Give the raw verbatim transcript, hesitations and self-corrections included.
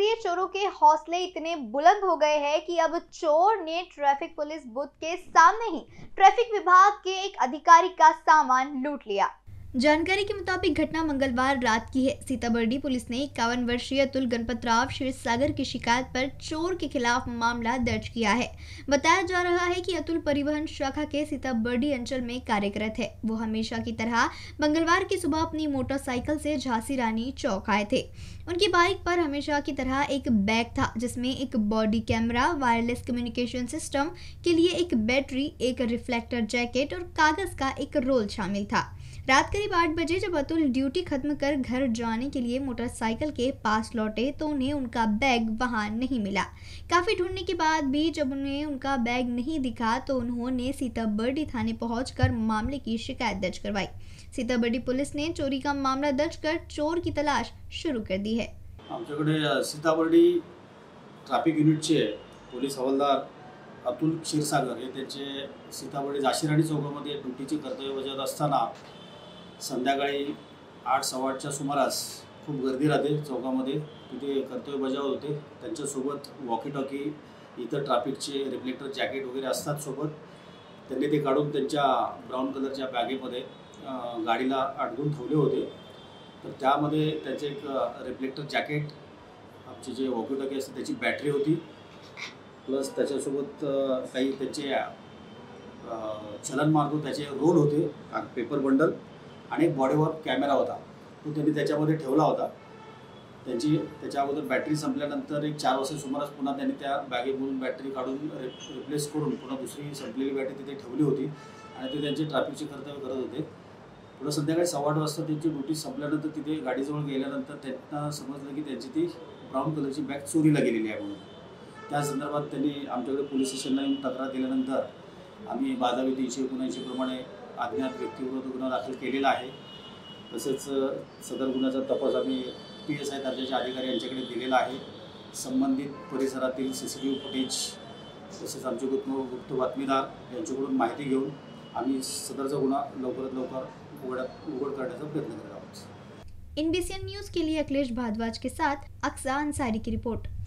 सक्रिय चोरों के हौसले इतने बुलंद हो गए हैं कि अब चोर ने ट्रैफिक पुलिस बूथ के सामने ही ट्रैफिक विभाग के एक अधिकारी का सामान लूट लिया। जानकारी के मुताबिक घटना मंगलवार रात की है। सीताबर्डी पुलिस ने इक्यावन वर्षीय अतुल गणपत राव क्षीरसागर की शिकायत पर चोर के खिलाफ मामला दर्ज किया है। बताया जा रहा है कि अतुल परिवहन शाखा के सीताबर्डी अंचल में कार्यरत है। वो हमेशा की तरह मंगलवार की सुबह अपनी मोटरसाइकिल से झांसी रानी चौक आए थे। उनकी बाइक पर हमेशा की तरह एक बैग था जिसमें एक body camera, wireless communication system के लिए एक बैटरी, एक रिफ्लेक्टर जैकेट और कागज का एक रोल शामिल था। रात करीब आठ बजे जब अतुल ड्यूटी खत्म कर घर जाने के लिए मोटरसाइकिल के पास लौटे तो उन्हें उनका बैग वहां नहीं मिला। काफी ढूंढने के बाद भी जब उन्हें उनका बैग नहीं दिखा तो उन्होंने सीताबर्डी थाने पहुंचकर मामले की शिकायत दर्ज करवाई। सीताबर्डी पुलिस ने चोरी का मामला दर्ज कर चोर की तलाश शुरू कर दी है। आमच्याकडे सीताबर्डी ट्रॅफिक युनिटचे पोलीस हवालदार अतुल क्षीरसागर हे त्यांचे सीताबर्डी झांसी राणी चौकामध्ये ड्युटीचे कर्तव्य बजावत असताना संध्याकाळी आठ सव्वा आठच्या सुमारास खूप गर्दी राहते चौकामध्ये, तिथे कर्तव्य बजावत होते। त्यांच्यासोबत वॉकी टॉकी, इतर ट्रॅफिकचे रिफ्लेक्टर जॅकेट वगैरे असतात सोबत। त्यांनी ते काढून त्यांच्या ब्राऊन कलरच्या बॅगेमध्ये गाडीला अडकून ठेवले होते। तर त्यामध्ये त्याचे एक रिफ्लेक्टर जॅकेट, आमचे जे वॉकी टॉकी असते त्याची बॅटरी होती, प्लस त्याच्यासोबत काही त्याचे चलन मार्ग त्याचे रोल होते, पेपर बंडल आणि एक बॉडीवर कॅमेरा होता, तो त्यांनी त्याच्यामध्ये ठेवला होता। त्यांची त्याच्या अगोदर बॅटरी संपल्यानंतर एक चार वाजता सुमारास पुन्हा त्यांनी त्या बॅगेमधून बॅटरी काढून रिप्लेस करून पुन्हा दुसरी संपलेली बॅटरी तिथे ठेवली होती आणि ते त्यांचे ट्रॅफिकचे कर्तव्य करत होते। पुढे संध्याकाळी सव्वा आठ वाजता त्यांची ड्युटी संपल्यानंतर तिथे गाडीजवळ गेल्यानंतर त्यांना समजलं की त्यांची ती ब्राऊन कलरची बॅग चोरीला गेलेली आहे म्हणून। त्या संदर्भात त्यांनी आमच्याकडे पोलीस स्टेशनला येऊन तक्रार दिल्यानंतर आम्ही बाजावी तीनशे एकोणऐंशी प्रमाणे अज्ञात व्यक्तीविरुद्ध गुन्हा दाखल केलेला आहे। तसेच सदर गुन्ह्याचा तपास आम्ही पी एस आय दर्जाचे अधिकारी यांच्याकडे दिलेला आहे। संबंधित परिसरातील C C T V footage तसेच आमचे गुप्त बातमीदार यांच्याकडून माहिती घेऊन आम्ही सदरचा गुन्हा लवकरात लवकर उघड उघड करण्याचा प्रयत्न करत आहोत। एनबीसी न्यूज़ के लिए अखिलेश भारद्वाज के साथ अक्सा अंसारी की रिपोर्ट।